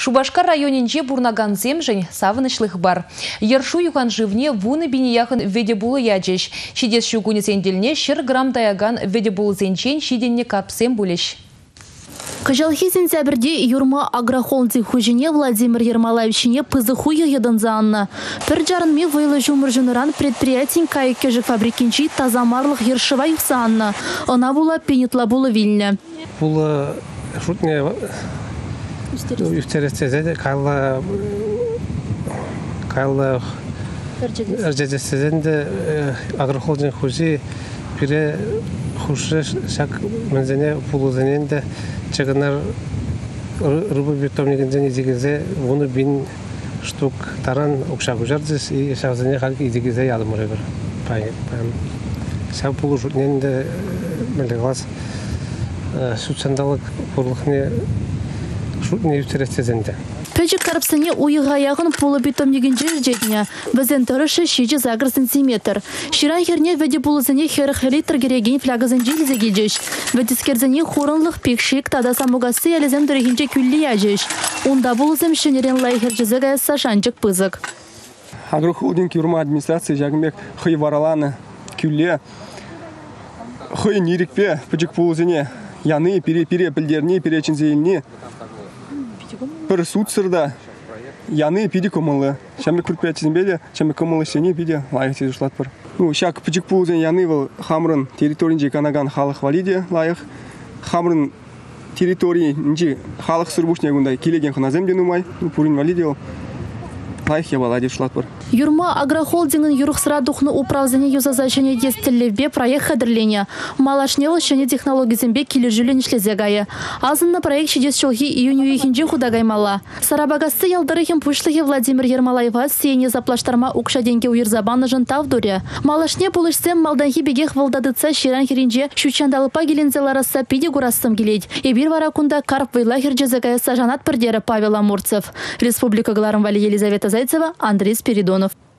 Шубашкар районинче бурнаган земжень савынышлых бар. Ершу юган живне вуны бинияхын ведебулы яджеш. Шидес шугуни сенделне шыр грамм таяган ведебулы зенчен шиденне капсем булеш. Кажалхи сентябрьде юрма агрохолдинг хужине Владимир Ермолаевичине пызыху егеданзанна. Пірджарынме вайлы жумыржыныран предприятин кайыккежік фабрикинчи тазамарлық ершыва юхсанна. Она була пенетла була вильня. Була шутне юхтерестезе кайла эржедестезенде агрохолдинг хужи пире хуже шак мензене пулузененде чыгынар рыбы битомнигензен изигезе вуны бин штук таран окшагу жардыз и шагзене халки изигезе ядым оребер. Шаг пулу жутненде мелеглас сутсандалык пурлыхне шутне ютерестезенде. Пөжік карпсыне уйыға яғын пулы битомнигін жердетіне. Бізен тұрышы 600 сантиметр. Ширан херне вәде пулызыне херіх литр кереген флягызын желізе келжеш. Вәдескерзіне хорынлық пекшік тада самугасы әлізем дұрығынче күлі яжеш. Онда пулызым шынерен лайхерджізі гайса шанчық пызық. Агрохолдинг юрма администрации жагымек хый вараланы күлі. Хый нерекпе пөжік пулызыне яны пере пілдеріне перечінзейіне. Бір суд сырда яны пиди комылы. Шамы күрпәтізін беді, шамы комылы шене пиди лайық тезі ұшлат бір. Шак пүчік пулзен яны был хамрын территориинче канаган халық валиде лайық. Хамрын территориинче халық сырбушне гундай келеген хыназем денумай. Пурин валиде лайық ебаладе ұшлат бір. Юрма агрохолдингын юрықсыра дұхны управзіне юзазачыне естілевбе проект қадырлене. Малашнелы шыне технологизенбе келі жүлен ішлезе гайы. Азынна проект шедес шылхи июню ехінже худагаймала. Сарабагасты ялдырыхен пушлығы Владимир Ермолаева сене заплаштарма укшаденге уйырзабаны жын тавдуре. Малашне пулышсем малданхи бегех валдадыца ширан херинже шучандалыпа гелензелараса пиде гурастым келейд. Ебір варакунда карп вайла херджезе гайы сажанат пірдері Павел Амурцев. Республика Гларым Вали Елизавета Зайцева, Андрей Спиридонов.